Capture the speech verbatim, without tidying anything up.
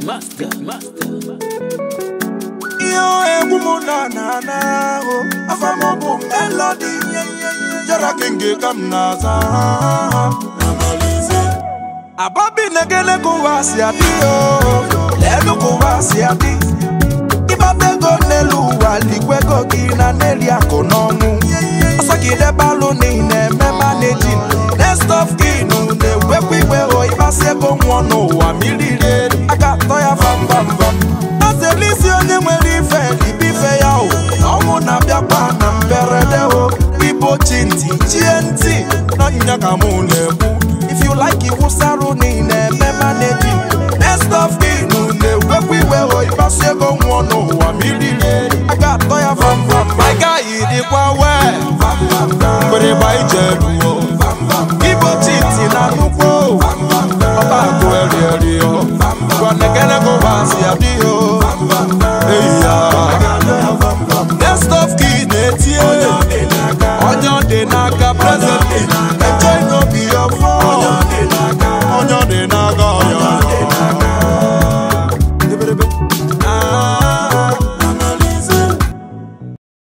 master, master. Yo, eh, woman, na na na, oh, afamo bo Mhlody, jara kenge kam naza. Ababi negele kuwasi adi oh, lelo kuwasi adi. Ibabe go nelu wali kwego kina neli akonomu. Asakide balo ni ne me managing. Next of kinu ne wepi weho ibase go mwono wa milire. Akatoya vam vam vam. Aselisi onye mweri fe libife ya o. Omu na biapa na mberede ho. Ibo chinti chienti na nyaka munebu. If you like it, who's a running a managing? Next of kinu ne wepi weho ibase go mwono wa milire. Akatoya vam vam. My guy, the power. But if I